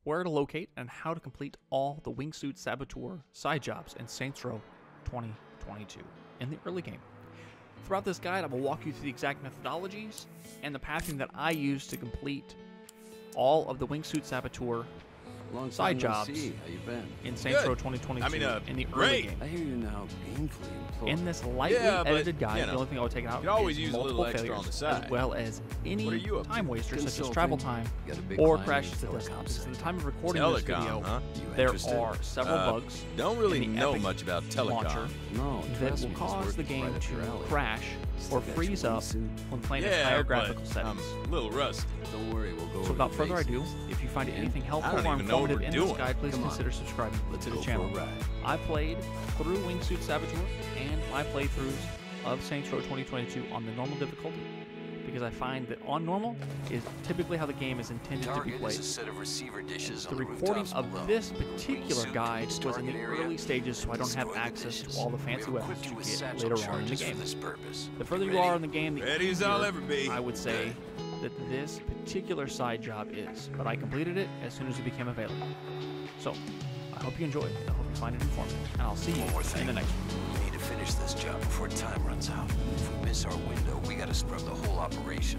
where to locate, and how to complete all the Wingsuit Saboteur side jobs in Saints Row 2022 in the early game. Throughout this guide, I will walk you through the exact methodologies and the pathing that I use to complete all of the Wingsuit Saboteur side jobs How you been? in Saints Row 2022 in the early game. I hear you're now gainfully employed. In this lightly edited guide, the only thing I would take out always is use a multiple little extra failures, on the side. as well as any time wasters such as Consulting. travel time Got a big or client crashes to in the desktop. telecom Because at the sector. time of recording this video, Telecom, huh? You there interested? are several bugs Don't really in the know Epic much about launcher telecom. No, that trust will me, this cause work the is game right up your to alley. crash Still or got your freeze up wingsuit. when playing at Yeah, higher but graphical settings. I'm a little rusty. Don't worry, we'll go So over without the further ado, basics. if you find anything helpful I don't or even know what informative we're in this doing. guide, please Come on. consider subscribing to the Go channel. for a ride. I played through Wingsuit Saboteur and my playthroughs of Saints Row 2022 on the normal difficulty, because I find that on normal is typically how the game is intended to be Target played. is a set of receiver dishes The on the recording rooftops of below. this particular Wingsuit guide its was in the target area early stages, so I don't have destroy the access dishes. to all the fancy We have weapons equipped you you with get satchel later on in the charges game. for this purpose. The further you Ready? are in the game, the Ready as easier I'll ever be. I would say that this particular side job is, but I completed it as soon as it became available. So, I hope you enjoy it, I hope you find it informative, and I'll see you One more in thing. the next one. We need to finish this job before time runs out. If we miss our window, we gotta scrub the whole operation.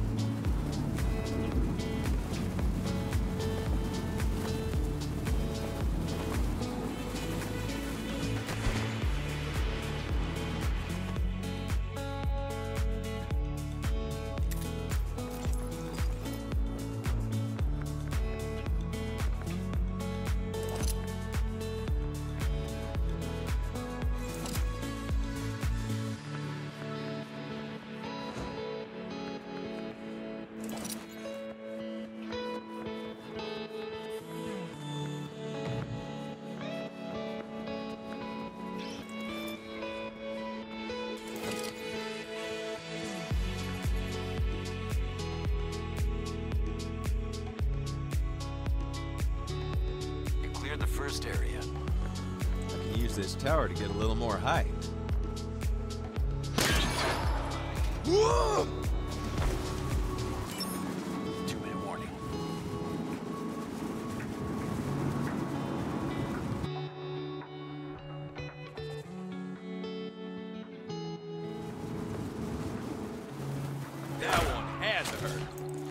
You cleared the first area. I can use this tower to get a little more height. Whoa! 2-minute warning. That one had to hurt.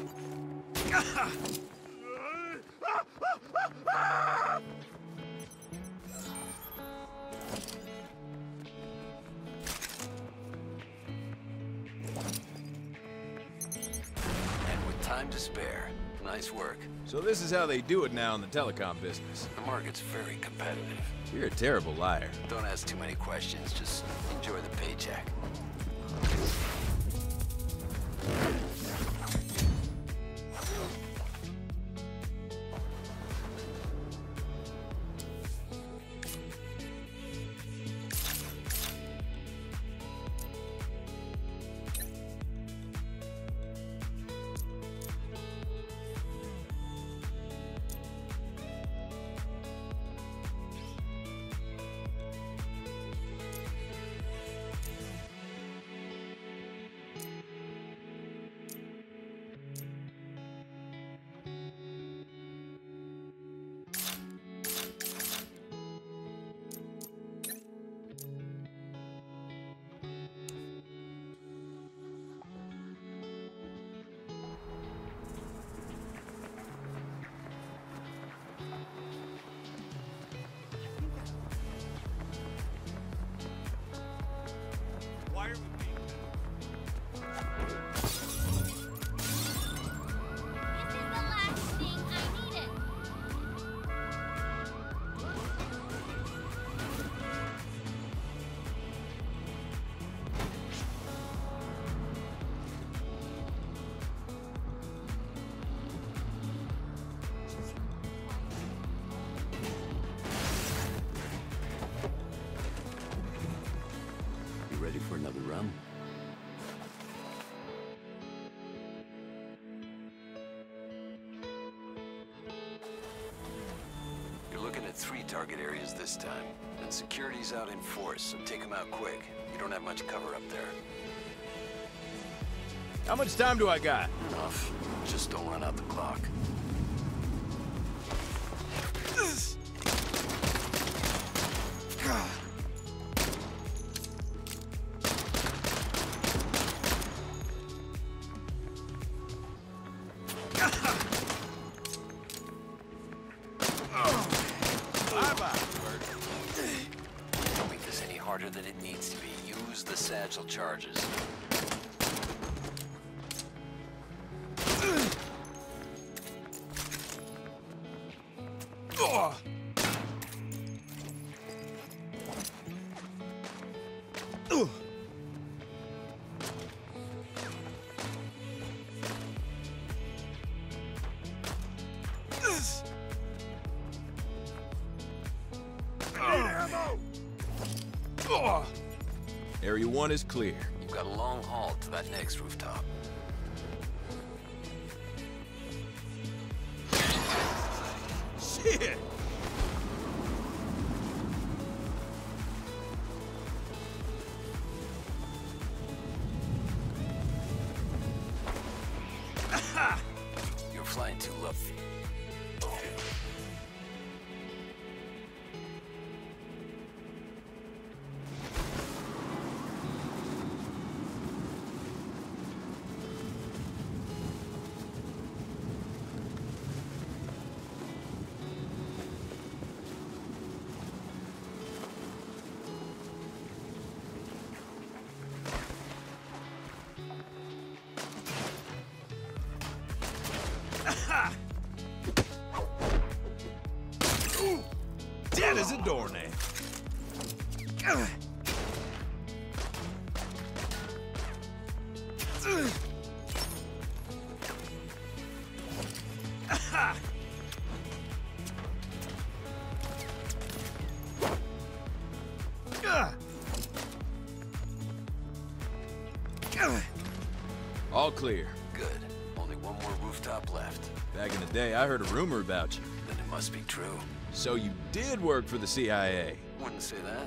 And with time to spare. Nice work. So this is how they do it now in the telecom business. The market's very competitive. You're a terrible liar. Don't ask too many questions, just enjoy the paycheck. Why are we being This is the last thing I needed. You ready for another run? You're looking at 3 target areas this time. And security's out in force, so take them out quick. You don't have much cover up there. How much time do I got? Enough. Just don't run out the clock. harder than it needs to be. Use the satchel charges. Area 1 is clear. You've got a long haul to that next rooftop. Shit! You're flying too low. Dead as a doornail. All clear. Good. Only one more rooftop left. Back in the day, I heard a rumor about you. Then it must be true. So you did work for the CIA. Wouldn't say that.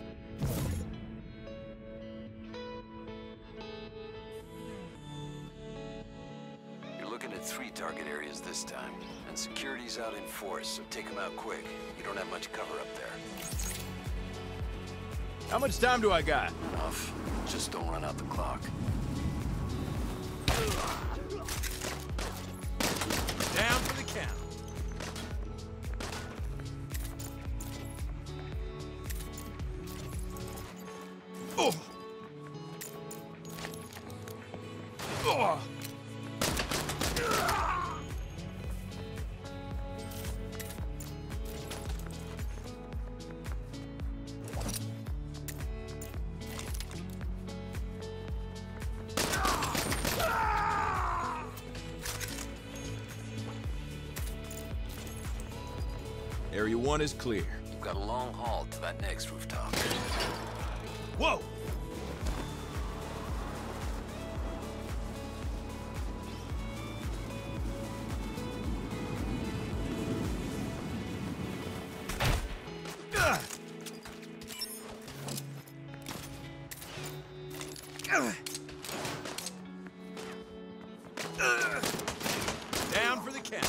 You're looking at 3 target areas this time. And security's out in force, so take them out quick. You don't have much cover up there. How much time do I got? Enough. Just don't run out the clock. Down for the count. Oh. Oh. Area 1 is clear. You've got a long haul to that next rooftop. Whoa! Down for the count.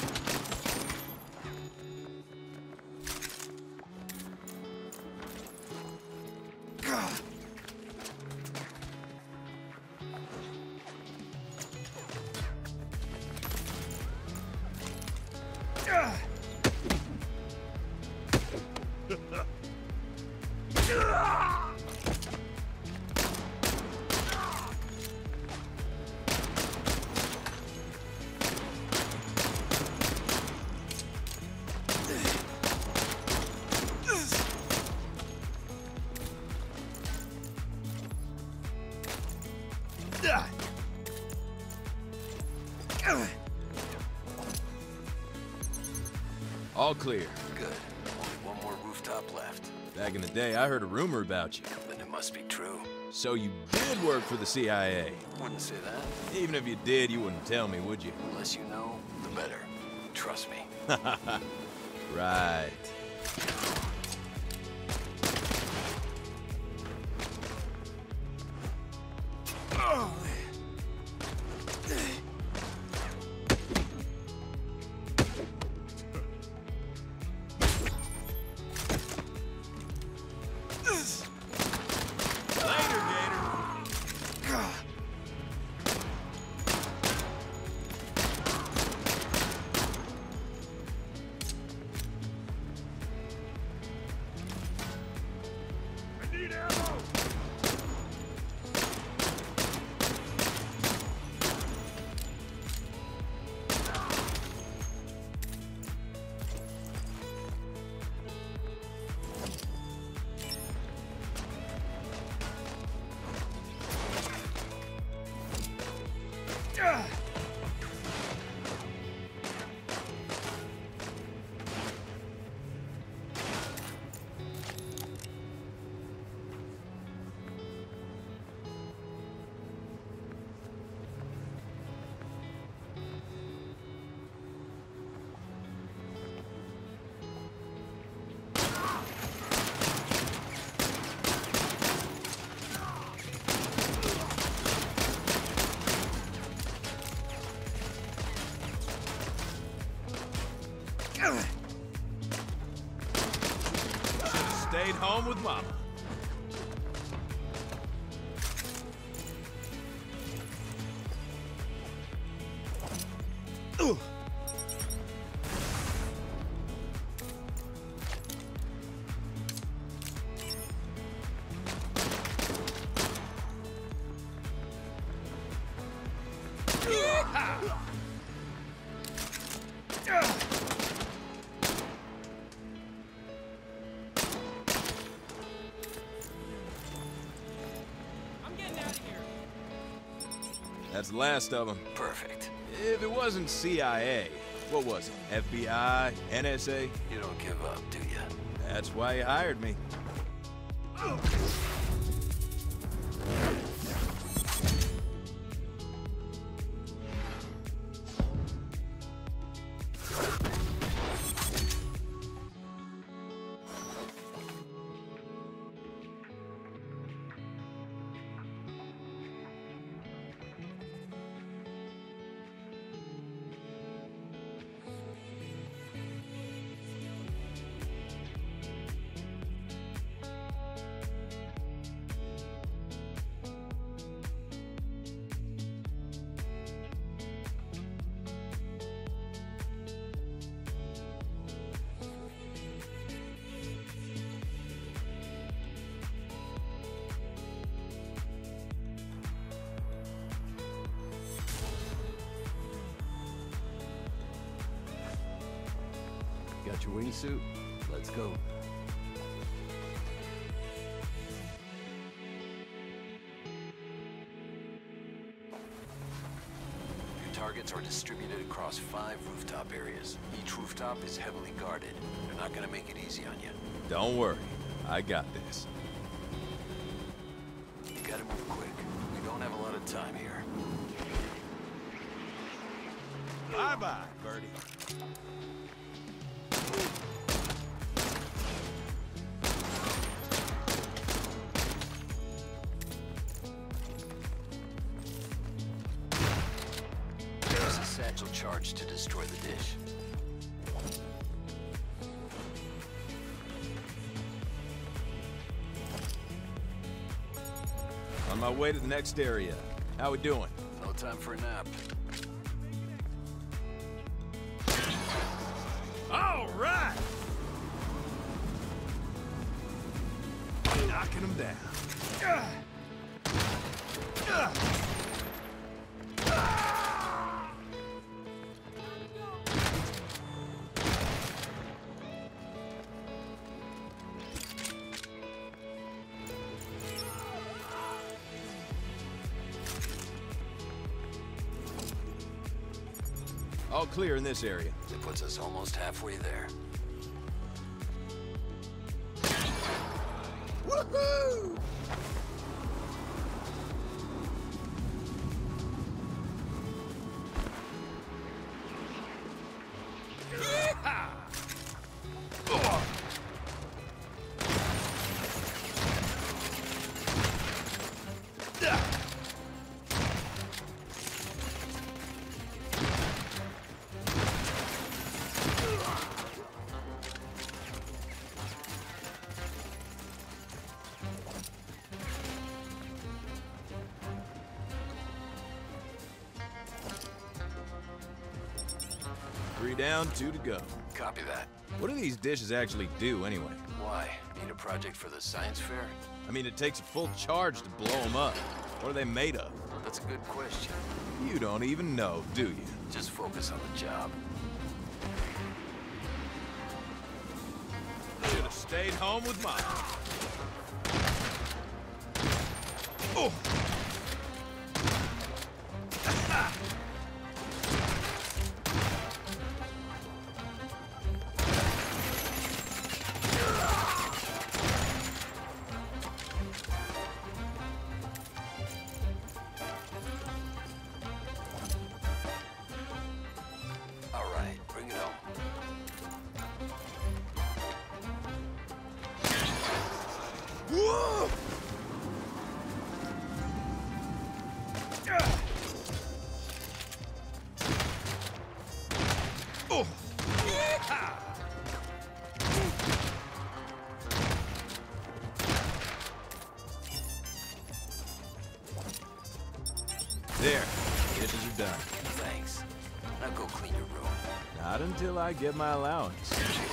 All clear. Good. Only one more rooftop left. Back in the day, I heard a rumor about you. Then it must be true. So you did work for the CIA. Wouldn't say that. Even if you did, you wouldn't tell me, would you? Unless you know, the better. Trust me. Right. stayed home with Mama. That's the last of them. Perfect. If it wasn't CIA, what was it? FBI? NSA? You don't give up, do you? That's why you hired me. Got your wingsuit? Let's go. Your targets are distributed across 5 rooftop areas. Each rooftop is heavily guarded. They're not gonna make it easy on you. Don't worry, I got this. You gotta move quick. We don't have a lot of time here. Bye-bye, Birdie. There's a satchel charge to destroy the dish. On my way to the next area. How we doing? No time for a nap. All right! Knocking them down. All clear in this area. It puts us almost halfway there. Woohoo! Three down, 2 to go. Copy that. What do these dishes actually do, anyway? Why? Need a project for the science fair? I mean, it takes a full charge to blow them up. What are they made of? That's a good question. You don't even know, do you? Just focus on the job. Should have stayed home with Mom. Oh! All right, bring it home. Whoa! Oh! Not until I get my allowance.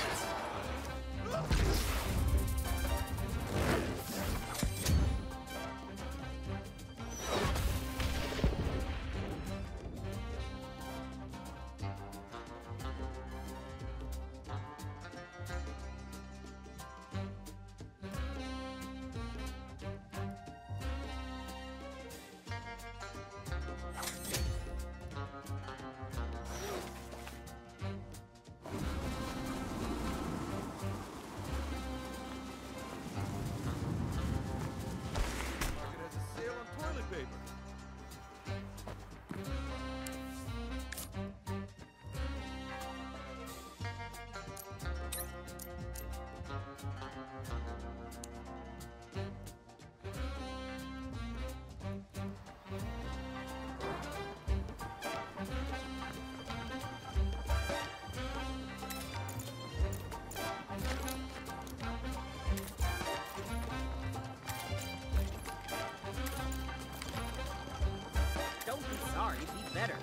Don't be sorry, be better.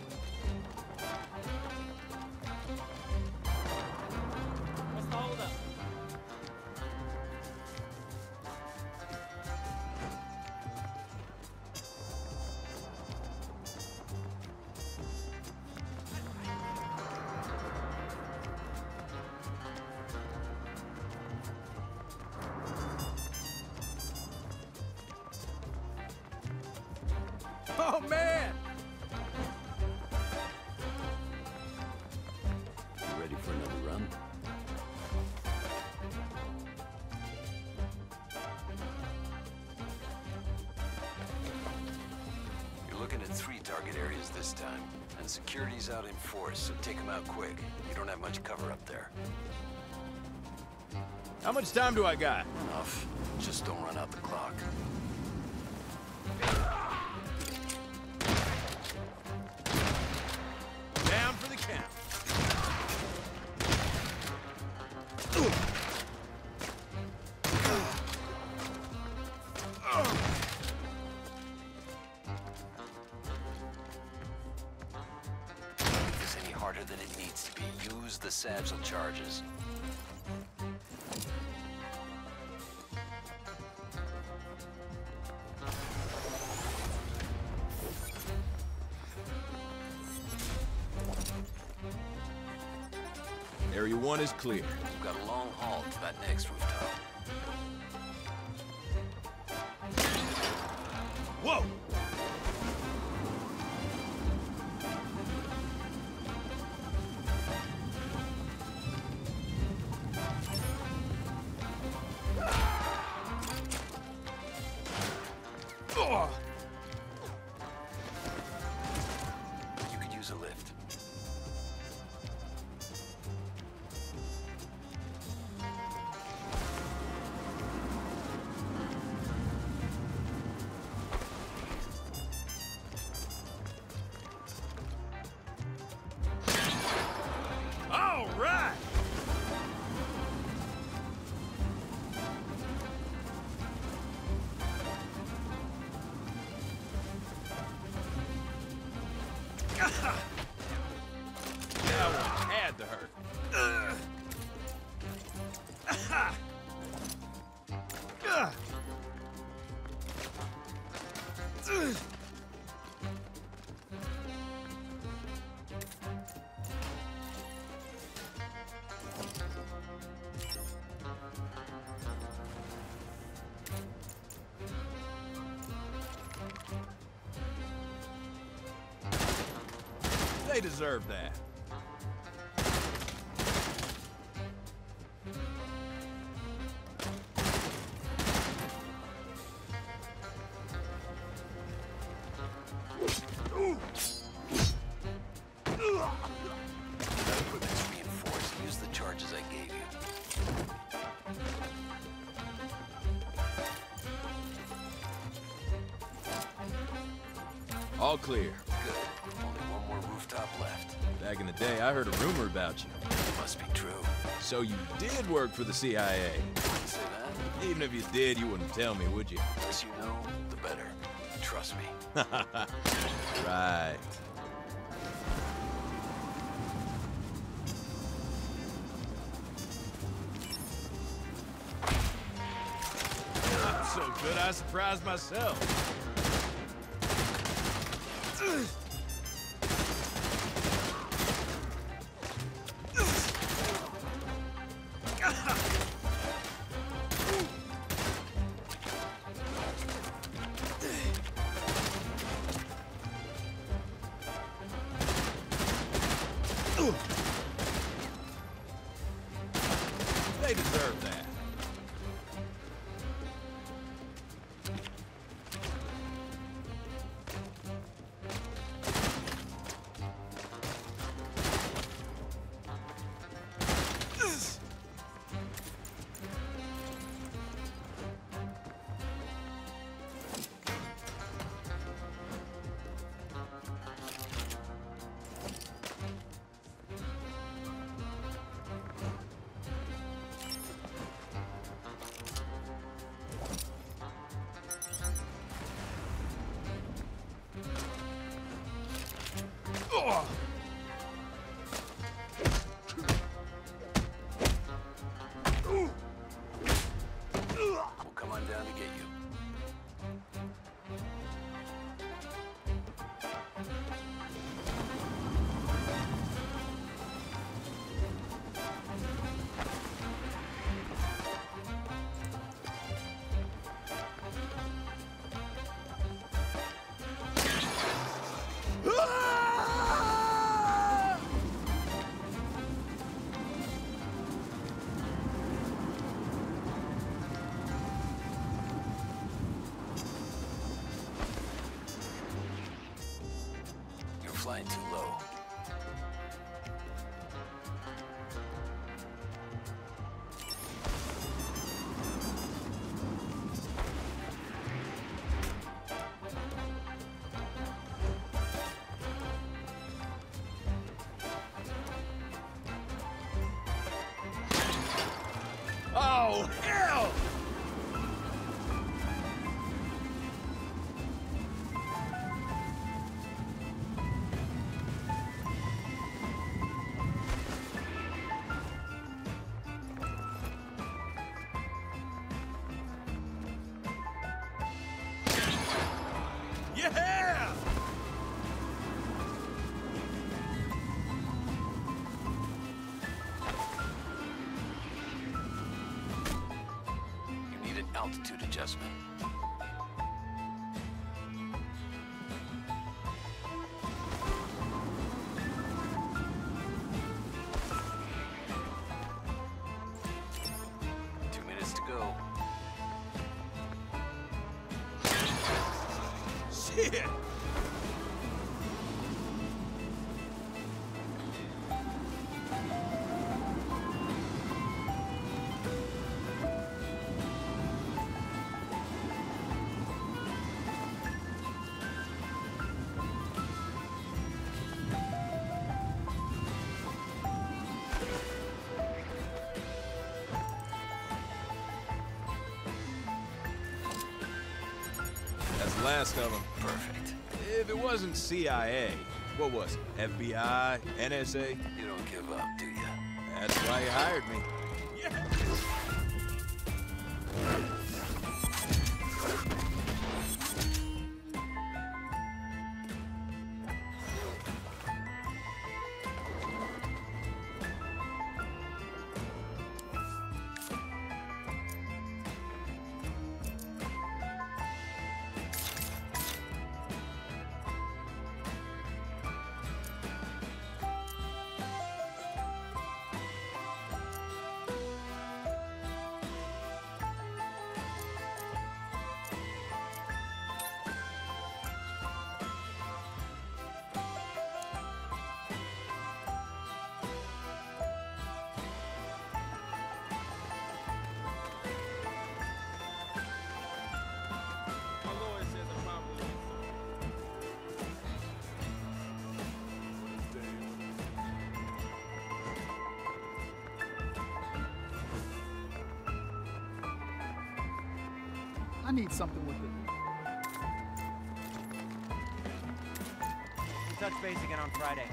What's the hold up? Oh, man! You ready for another run? You're looking at 3 target areas this time, and security's out in force, so take them out quick. You don't have much cover up there. How much time do I got? Enough. Just don't run out the clock. Down for the count. If it's any harder than it needs to be, use the satchel charges. Area 1 is clear. You've got a long haul to that next rooftop. Whoa! You could use a lift. All right! That one had to hurt. They deserve that. That equipment's reinforced. Use the charges I gave you. All clear. Good. Only one more rooftop left. Back in the day, I heard a rumor about you. Must be true. So you did work for the CIA. Wouldn't say that. Even if you did, you wouldn't tell me, would you? The less you know, the better. Trust me. Right. So good I surprised myself. They deserve that. We'll come on down to get you. You're flying too low. Oh, hell! Yeah! You need an altitude adjustment. Two minutes to go. Shit! That's the last of them. Perfect. If it wasn't CIA, what was it? FBI, NSA? You don't give up, do you? That's why you hired me. Yeah! I need something with it. We'll touch base again on Friday.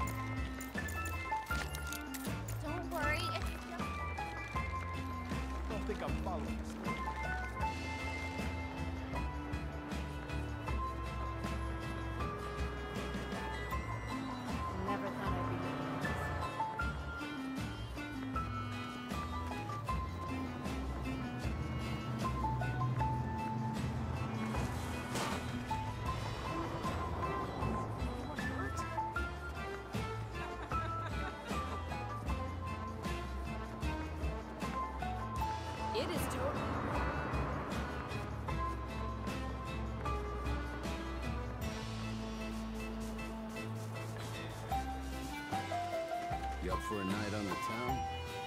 Don't worry, it's just... I don't think I'm following this. It is doable. You up for a night on the town?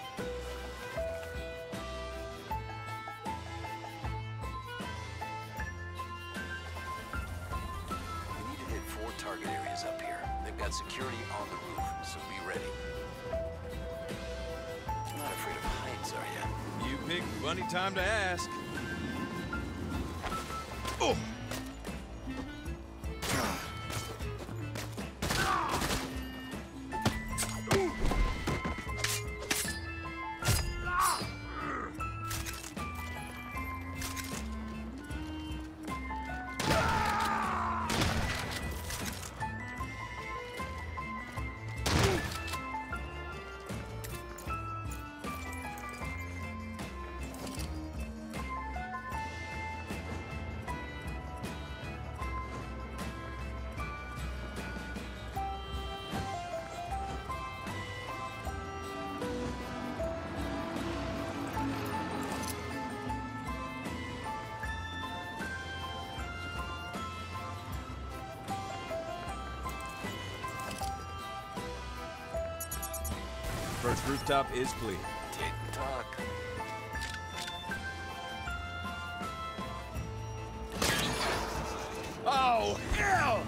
We need to hit 4 target areas up here. They've got security on the roof, so be ready. You're not afraid of heights, are you? You picked a funny time to ask. Oh! First rooftop is clear. Tick-tock. Oh, hell!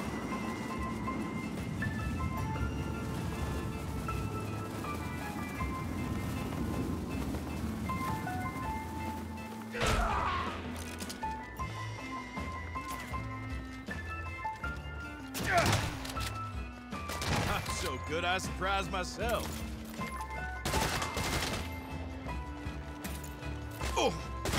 I'm so good I surprised myself. Oh!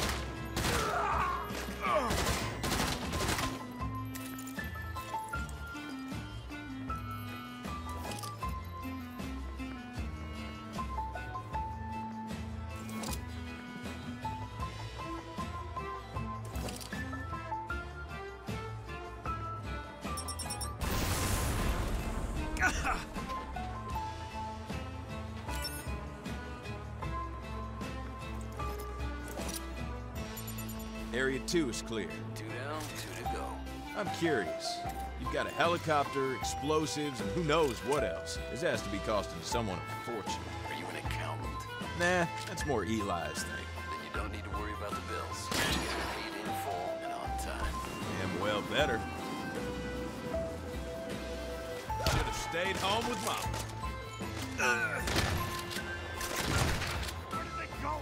Area 2 is clear. 2 down, 2 to go. I'm curious. You've got a helicopter, explosives, and who knows what else. This has to be costing someone a fortune. Are you an accountant? Nah, that's more Eli's thing. Then you don't need to worry about the bills. You get paid in full and on time. Damn well better. Should have stayed home with Mom. Where did they go?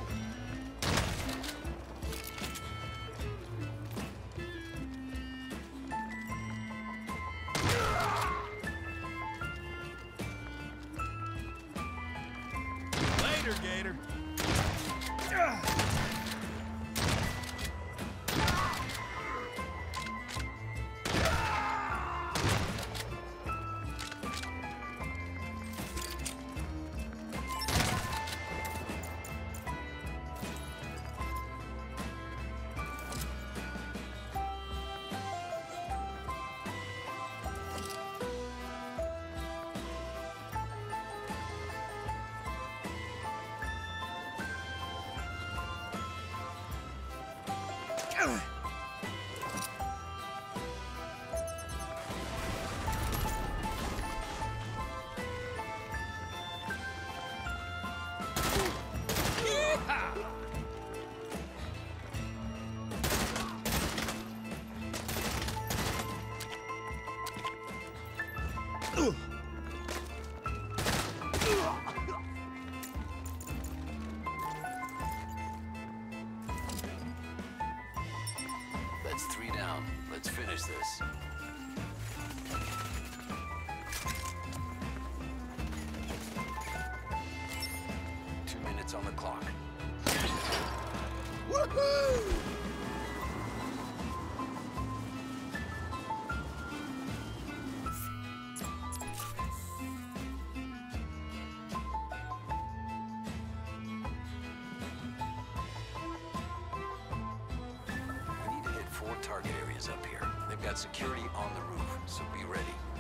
Later, Gator. That's 3 down. Let's finish this. Two minutes on the clock. Woohoo! We need to hit 4 target areas up here. They've got security on the roof, so be ready.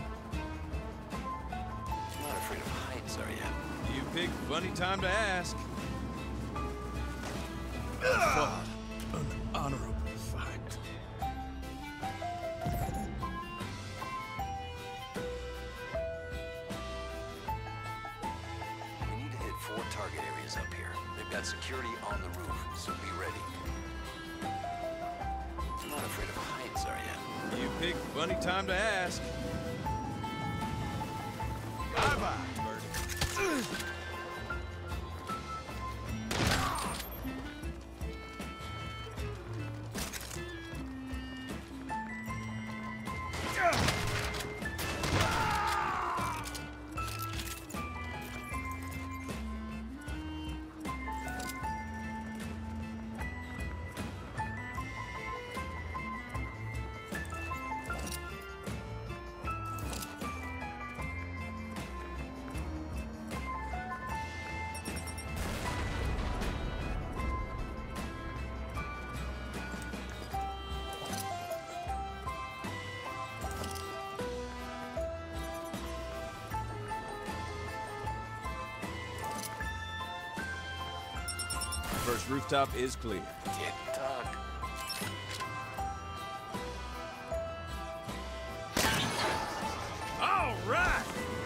You're not afraid of heights, are you? You picked a funny time to ask. got security on the roof, so be ready. You're not afraid of heights, are you? You picked a funny time to ask. Bye-bye, Birdie. First rooftop is clear. Tick-tock. All right!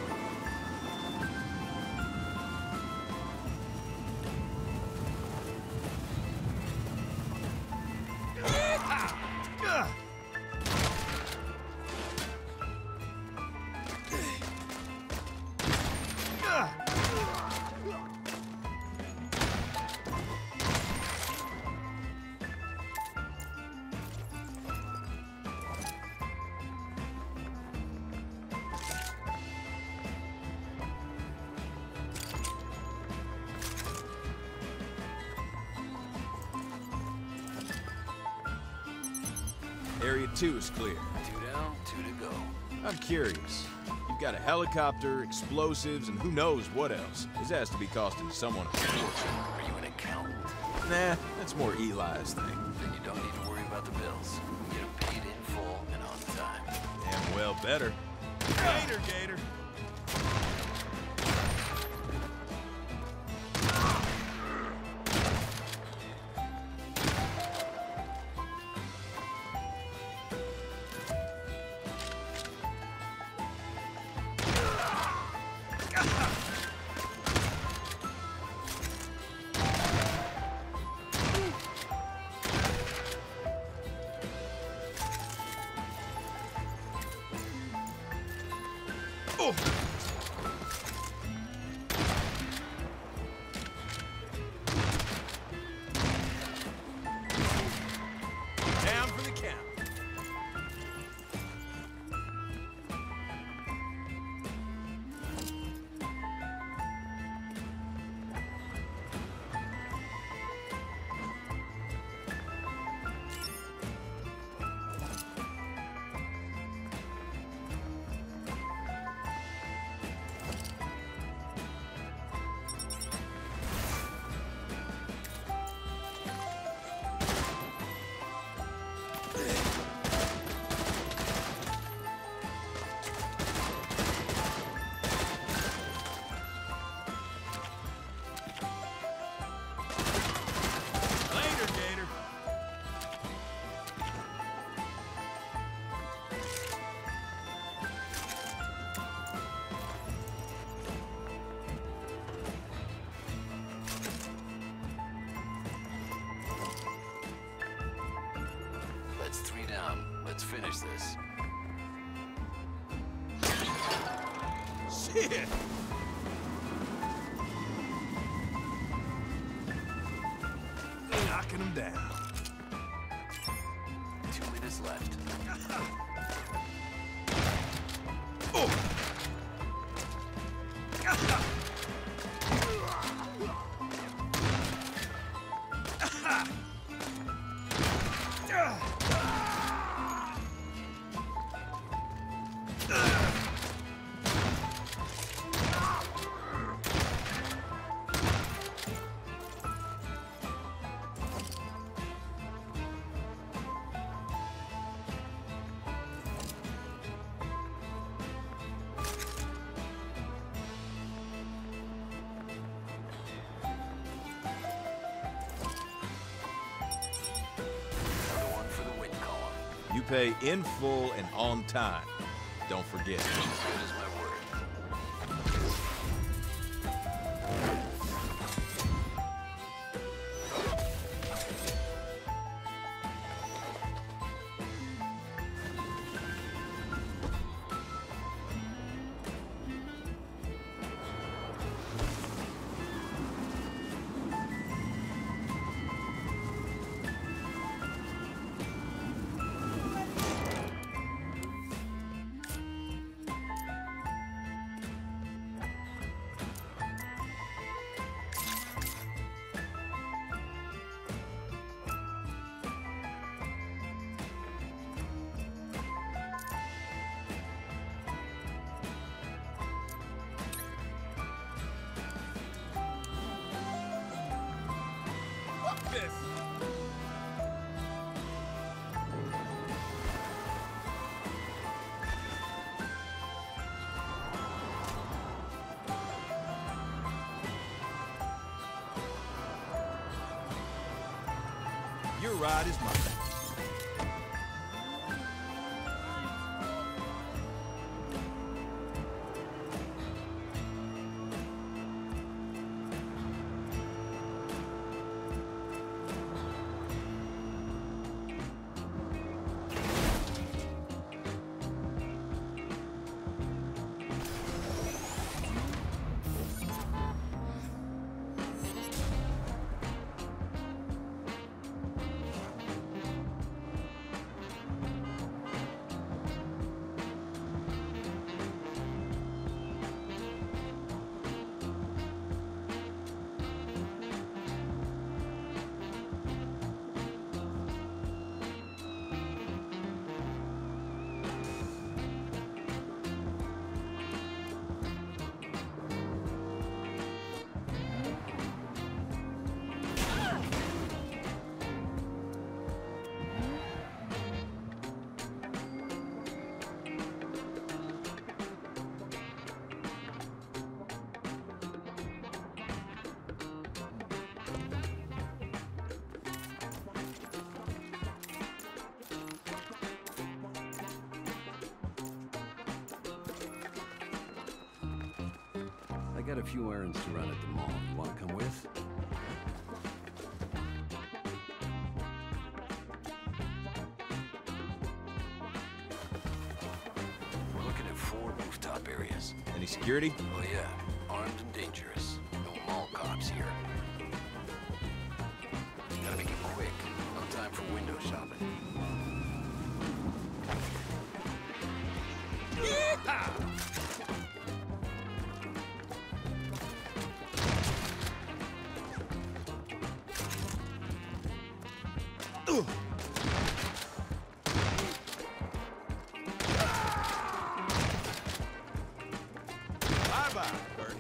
Area 2 is clear. 2 down, 2 to go. I'm curious. You've got a helicopter, explosives, and who knows what else. This has to be costing someone a fortune. Are you an accountant? Nah, that's more Eli's thing. Then you don't need to worry about the bills. You get them paid in full and on time. Damn well better. Gator, Gator! Oh! Down for the count. Later, Gator. That's 3 down. Let's finish this. Shit! Knocking him down. 2 minutes left. Oh! Another one for the win column. You pay in full and on time. Don't forget. As good as my word. this! Your ride is mine. I got a few errands to run at the mall. You want to come with? We're looking at 4 rooftop areas. Any security? Oh yeah, armed and dangerous. No mall cops here. Gotta make it quick. No time for window shopping. Bye-bye, Bernie.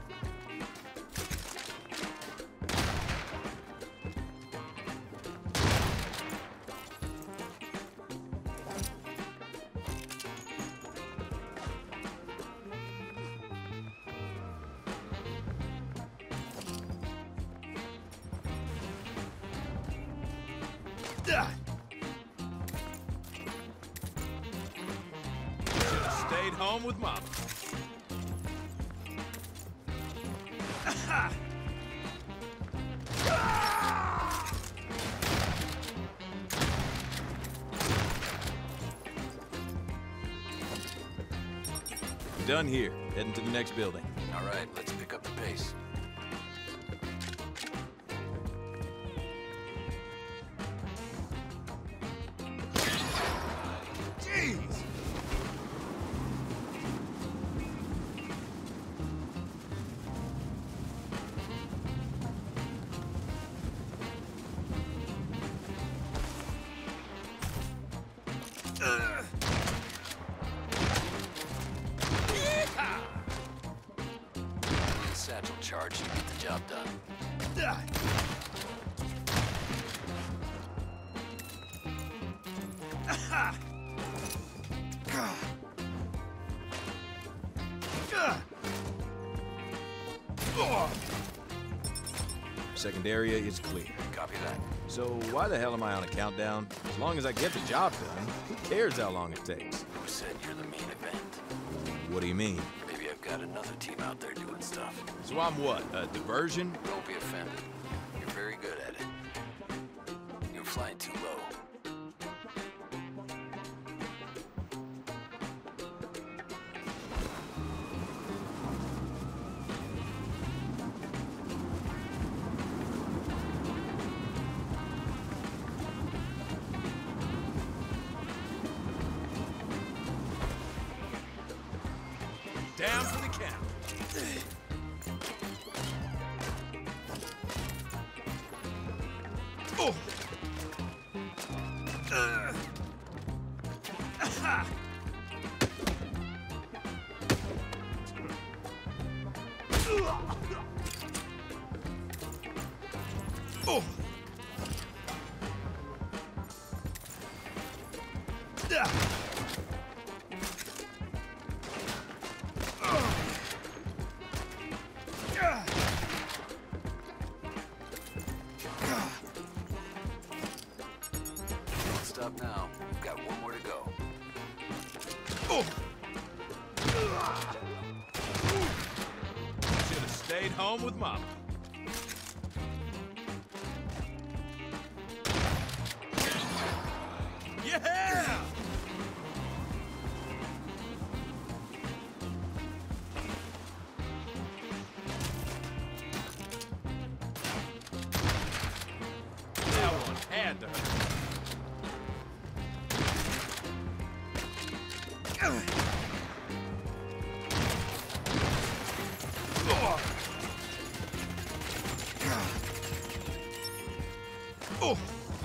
Should've stayed home with Mama. Done here. Heading to the next building. All right, let's pick up the pace. Jeez! Satchel charge to get the job done. Second area is clear. Copy that. So why the hell am I on a countdown? As long as I get the job done, who cares how long it takes? Who said you're the main event? What do you mean? Maybe I've got another team out there doing stuff. So I'm what, a diversion? Don't be offended. You're very good at it. You're flying too low. Down for the count. Oh! Oh! stop now. We've got one more to go. Should have stayed home with Mama. Yeah! That one had to hurt. Oh!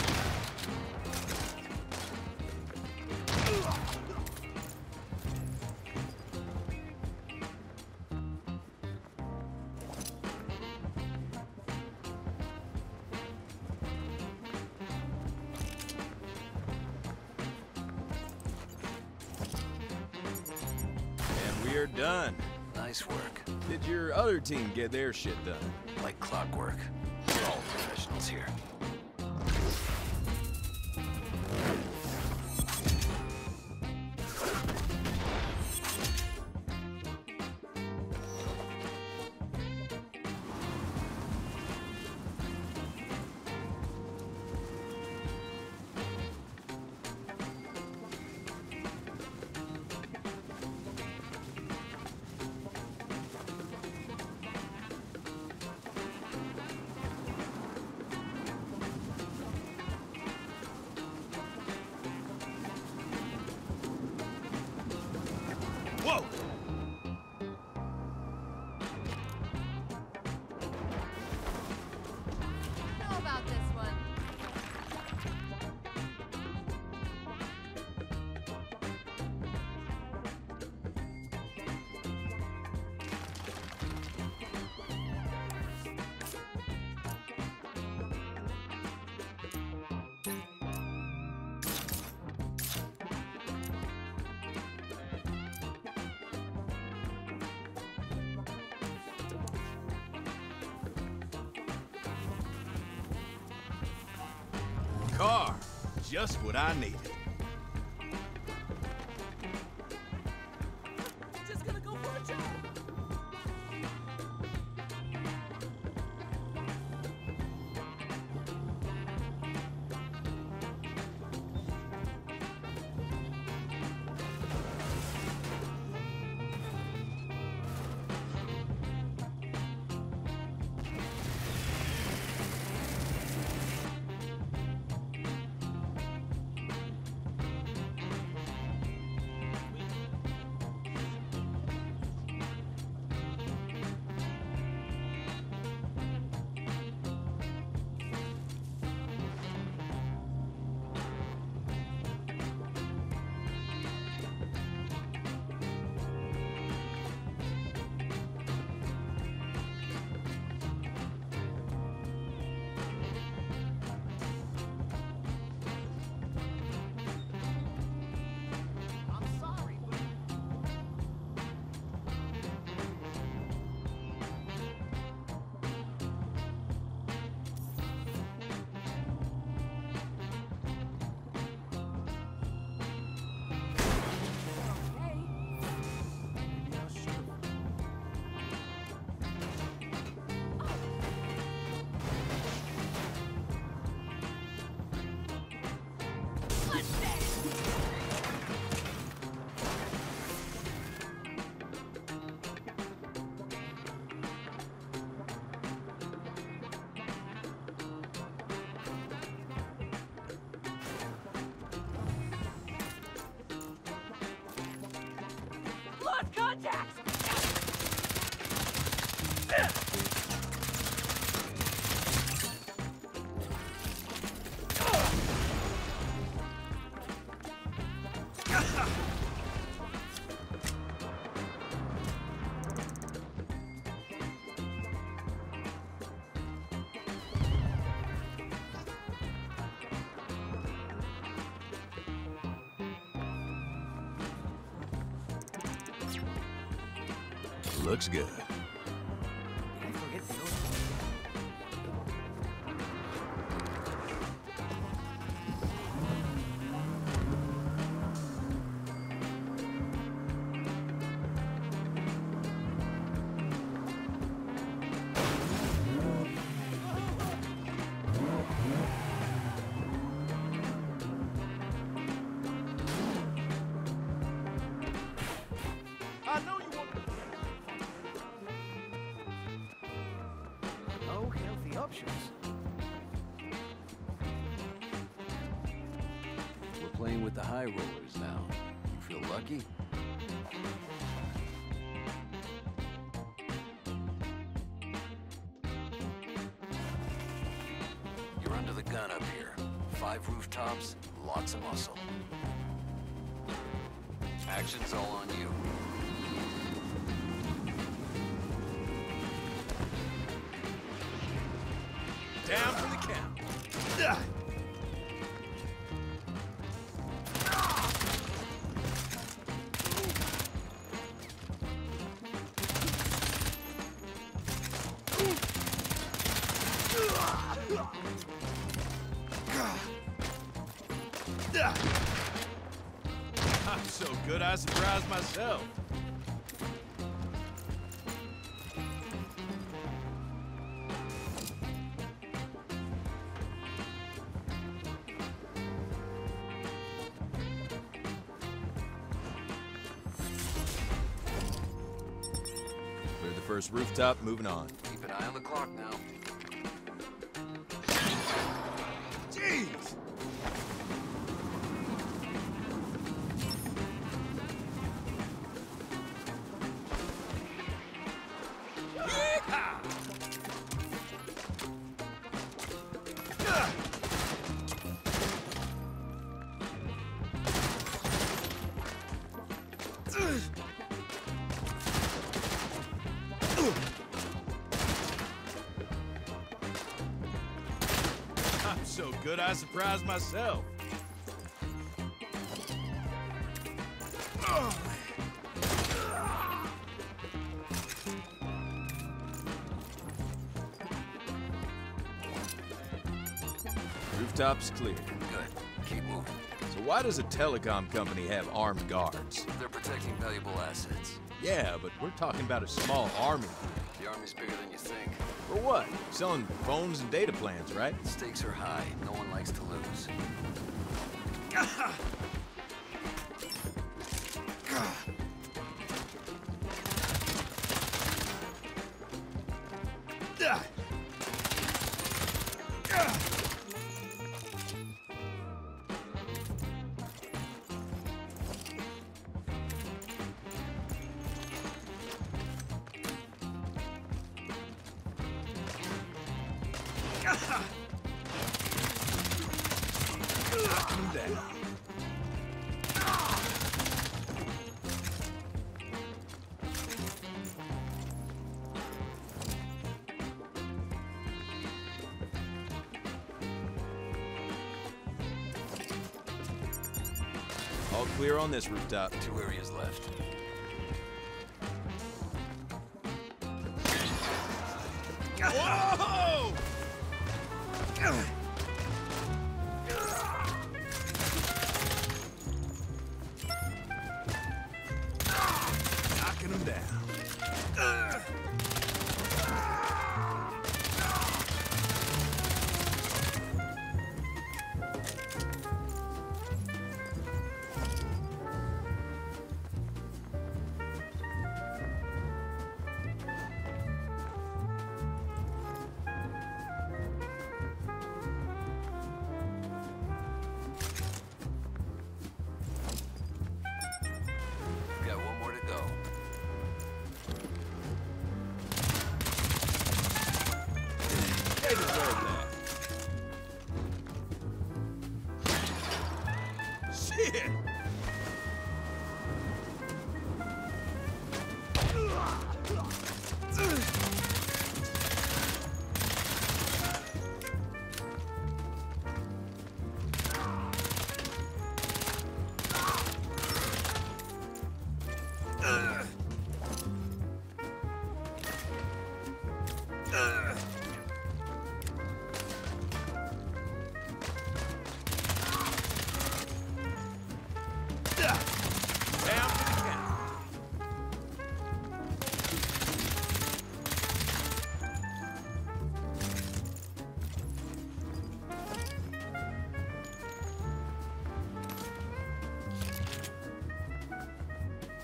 And we're done. Nice work. Did your other team get their shit done? Like clockwork. We're all professionals here. Whoa! How about this one? Car, just what I needed. Just gonna go for a jog. I'm sorry, but Lost contact! Looks good. Can't forget the old options. We're playing with the high rollers now. You feel lucky? You're under the gun up here. 5 rooftops, lots of muscle. Action's all on you. Down for the count. I'm so good I surprised myself. Cleared the first rooftop, moving on. Keep an eye on the clock now. Jeez! I'm so good I surprised myself. Rooftops clear. Good. Keep moving. So why does a telecom company have armed guards? They're protecting valuable assets. Yeah, but we're talking about a small army. The army's bigger than you think. For what? Selling phones and data plans, right? Stakes are high. No one likes to lose. Knock him down. All clear on this rooftop. 2 areas left. Whoa! Knocking him down. Got 1 more to go. They deserve that. Shit! Down for the count.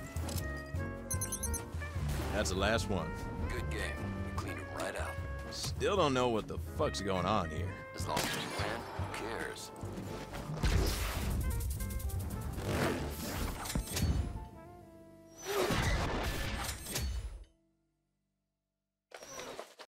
That's the last one. Good game. You cleaned them right out. Still don't know what the fuck's going on here. As long as you win, who cares?